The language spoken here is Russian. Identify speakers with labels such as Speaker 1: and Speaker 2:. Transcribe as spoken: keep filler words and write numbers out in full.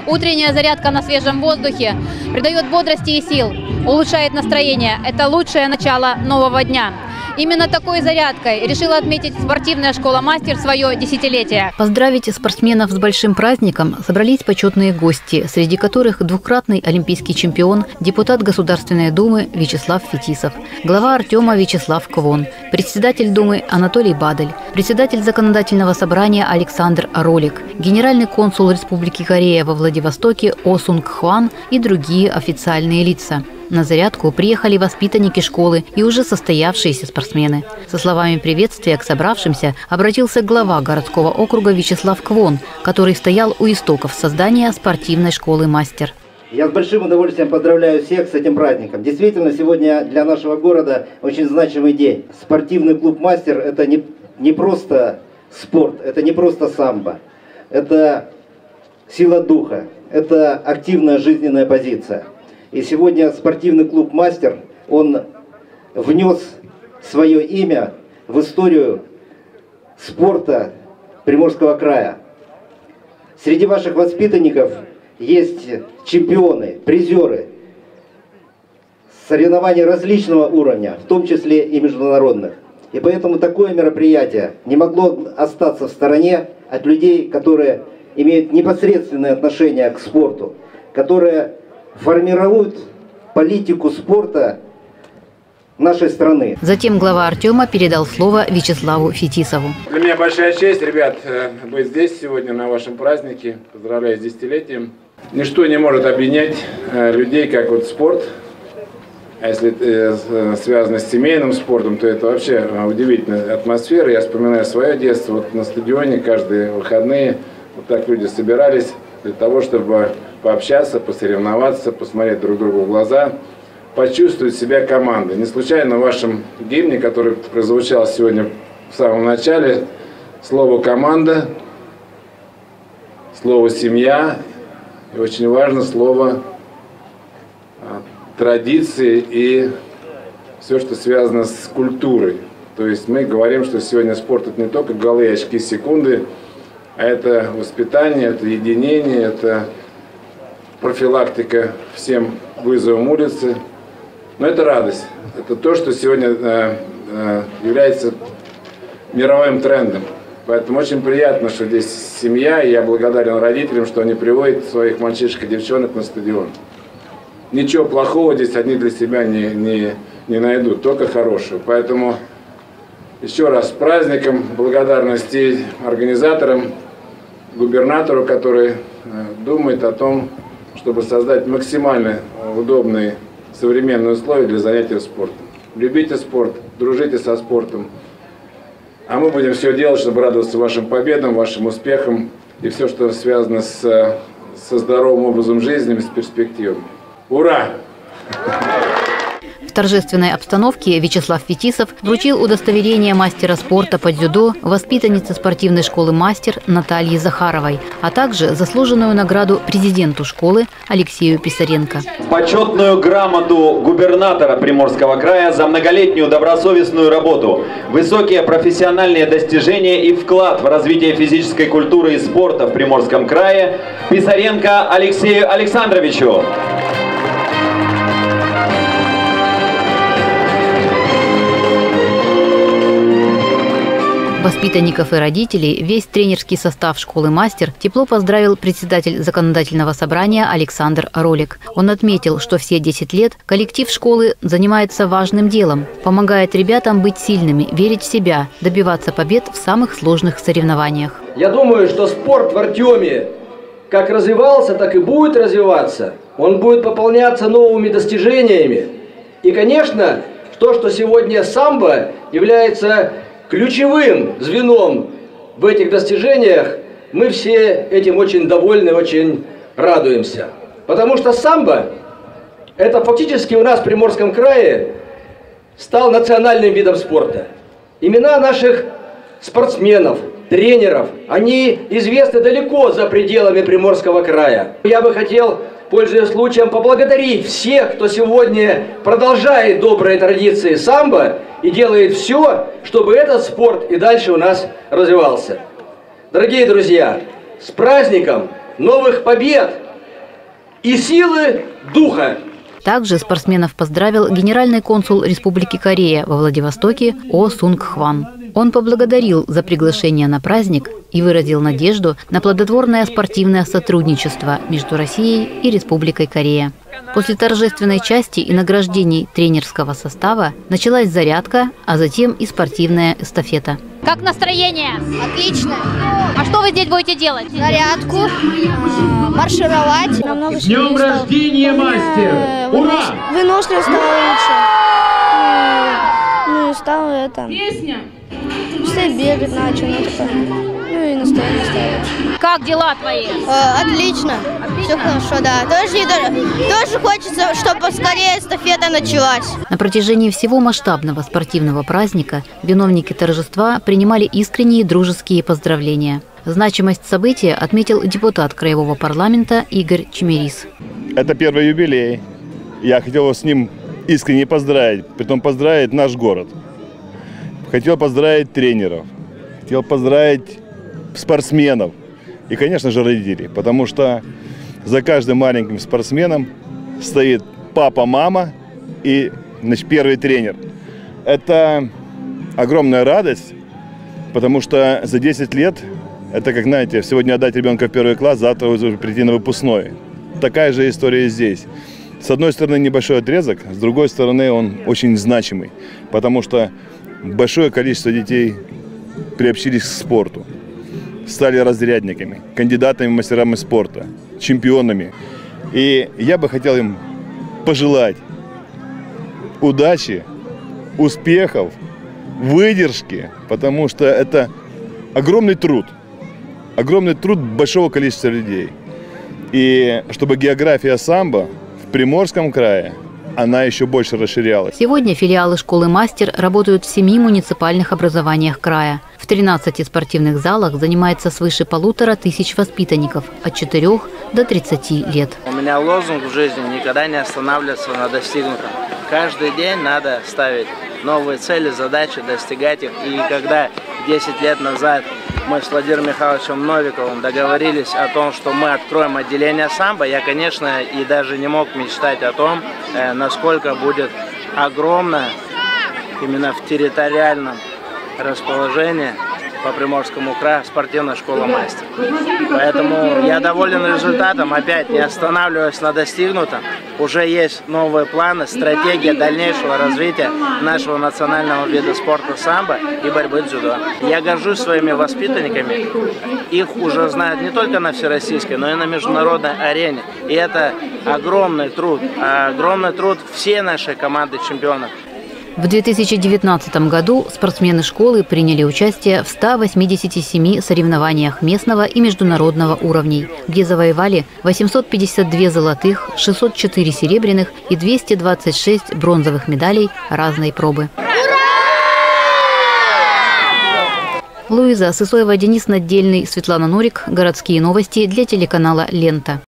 Speaker 1: Утренняя зарядка на свежем воздухе придает бодрости и сил, улучшает настроение. Это лучшее начало нового дня. Именно такой зарядкой решила отметить спортивная школа «Мастер» свое десятилетие.
Speaker 2: Поздравить спортсменов с большим праздником собрались почетные гости, среди которых двукратный олимпийский чемпион, депутат Государственной Думы Вячеслав Фетисов, глава Артема Вячеслав Квон, председатель Думы Анатолий Бадель, председатель Законодательного собрания Александр Ролик, генеральный консул Республики Корея во Владивостоке О Сунг Хван и другие официальные лица. На зарядку приехали воспитанники школы и уже состоявшиеся спортсмены. Со словами приветствия к собравшимся обратился глава городского округа Вячеслав Квон, который стоял у истоков создания спортивной школы «Мастер».
Speaker 3: Я с большим удовольствием поздравляю всех с этим праздником. Действительно, сегодня для нашего города очень значимый день. Спортивный клуб «Мастер» – это не, не просто спорт, это не просто самбо. Это сила духа, это активная жизненная позиция. И сегодня спортивный клуб «Мастер», он внес свое имя в историю спорта Приморского края. Среди ваших воспитанников есть чемпионы, призеры соревнований различного уровня, в том числе и международных. И поэтому такое мероприятие не могло остаться в стороне от людей, которые имеют непосредственное отношение к спорту, которые формируют политику спорта нашей страны.
Speaker 2: Затем глава Артема передал слово Вячеславу Фетисову.
Speaker 4: Для меня большая честь, ребят, быть здесь сегодня на вашем празднике. Поздравляю с десятилетием. Ничто не может объединять людей, как вот спорт. А если это связано с семейным спортом, то это вообще удивительная атмосфера. Я вспоминаю свое детство. Вот на стадионе каждые выходные вот так люди собирались для того, чтобы пообщаться, посоревноваться, посмотреть друг другу в глаза, почувствовать себя командой. Не случайно в вашем гимне, который прозвучал сегодня в самом начале, слово «команда», слово «семья» и очень важно слово «традиции» и все, что связано с культурой. То есть мы говорим, что сегодня спорт – это не только голы, очки, секунды, а это воспитание, это единение, это профилактика всем вызовам улицы. Но это радость. Это то, что сегодня э, э, является мировым трендом. Поэтому очень приятно, что здесь семья, и я благодарен родителям, что они приводят своих мальчишек и девчонок на стадион. Ничего плохого здесь они для себя не, не, не найдут, только хорошего. Поэтому еще раз с праздником, благодарности организаторам, губернатору, который э, думает о том, чтобы создать максимально удобные современные условия для занятия спортом. Любите спорт, дружите со спортом. А мы будем все делать, чтобы радоваться вашим победам, вашим успехам и все, что связано с, со здоровым образом жизни, с перспективами. Ура!
Speaker 2: В торжественной обстановке Вячеслав Фетисов вручил удостоверение мастера спорта по дзюдо воспитаннице спортивной школы «Мастер» Наталье Захаровой, а также заслуженную награду президенту школы Алексею Писаренко.
Speaker 5: Почетную грамоту губернатора Приморского края за многолетнюю добросовестную работу, высокие профессиональные достижения и вклад в развитие физической культуры и спорта в Приморском крае Писаренко Алексею Александровичу.
Speaker 2: Воспитанников и родителей весь тренерский состав школы «Мастер» тепло поздравил председатель Законодательного собрания Александр Ролик. Он отметил, что все десять лет коллектив школы занимается важным делом, помогает ребятам быть сильными, верить в себя, добиваться побед в самых сложных соревнованиях.
Speaker 6: Я думаю, что спорт в Артеме как развивался, так и будет развиваться. Он будет пополняться новыми достижениями. И, конечно, то, что сегодня самбо является ключевым звеном в этих достижениях, мы все этим очень довольны, очень радуемся. Потому что самбо – это фактически у нас в Приморском крае стал национальным видом спорта. Имена наших спортсменов, тренеров, они известны далеко за пределами Приморского края. Я бы хотел, пользуясь случаем, поблагодарить всех, кто сегодня продолжает добрые традиции самбо и делает все, чтобы этот спорт и дальше у нас развивался. Дорогие друзья, с праздником новых побед и силы духа.
Speaker 2: Также спортсменов поздравил генеральный консул Республики Корея во Владивостоке О Сунг Хван. Он поблагодарил за приглашение на праздник и выразил надежду на плодотворное спортивное сотрудничество между Россией и Республикой Корея. После торжественной части и награждений тренерского состава началась зарядка, а затем и спортивная эстафета.
Speaker 1: Как настроение?
Speaker 7: Отлично.
Speaker 1: А что вы здесь будете делать?
Speaker 7: Зарядку, э, маршировать. Намного
Speaker 8: С днем
Speaker 7: стал.
Speaker 8: рождения, мастер!
Speaker 7: Э,
Speaker 8: Ура!
Speaker 7: Выносливость стала лучше. Э, Ну и стало это...
Speaker 8: Песня!
Speaker 7: Все бегать начал. Ну, такое. Ну и настроение стало лучше.
Speaker 1: Как дела твои?
Speaker 7: Э, Отлично. Все хорошо, да. Тоже, тоже хочется, чтобы поскорее эстафета началась.
Speaker 2: На протяжении всего масштабного спортивного праздника виновники торжества принимали искренние дружеские поздравления. Значимость события отметил депутат Краевого парламента Игорь Чемерис.
Speaker 9: Это первый юбилей. Я хотел с ним искренне поздравить, притом поздравить наш город. Хотел поздравить тренеров, хотел поздравить спортсменов и, конечно же, родителей, потому что за каждым маленьким спортсменом стоит папа, мама и, значит, первый тренер. Это огромная радость, потому что за десять лет это, как знаете, сегодня отдать ребенка в первый класс, завтра уже прийти на выпускной. Такая же история здесь. С одной стороны небольшой отрезок, с другой стороны он очень значимый, потому что большое количество детей приобщились к спорту, стали разрядниками, кандидатами в мастерами спорта, чемпионами. И я бы хотел им пожелать удачи, успехов, выдержки, потому что это огромный труд, огромный труд большого количества людей. И чтобы география самбо в Приморском крае, она еще больше расширялась.
Speaker 2: Сегодня филиалы школы «Мастер» работают в семи муниципальных образованиях края. В тринадцати спортивных залах занимается свыше полутора тысяч воспитанников от четырёх до тридцати лет.
Speaker 10: У меня лозунг в жизни – никогда не останавливаться на достигнутом. Каждый день надо ставить новые цели, задачи, достигать их. И когда десять лет назад мы с Владимиром Михайловичем Новиковым договорились о том, что мы откроем отделение самбо, я, конечно, и даже не мог мечтать о том, насколько будет огромно именно в территориальном расположении по Приморскому краю спортивная школа «Мастер». Поэтому я доволен результатом, опять не останавливаясь на достигнутом. Уже есть новые планы, стратегия дальнейшего развития нашего национального вида спорта самбо и борьбы дзюдо. Я горжусь своими воспитанниками. Их уже знают не только на всероссийской, но и на международной арене. И это огромный труд, огромный труд всей нашей команды чемпионов.
Speaker 2: В две тысячи девятнадцатом году спортсмены школы приняли участие в ста восьмидесяти семи соревнованиях местного и международного уровней, где завоевали восемьсот пятьдесят две золотых, шестьсот четыре серебряных и двести двадцать шесть бронзовых медалей разной пробы. Луиза Сысоева, Денис Надельный, Светлана Нурик. Городские новости для телеканала «Лента».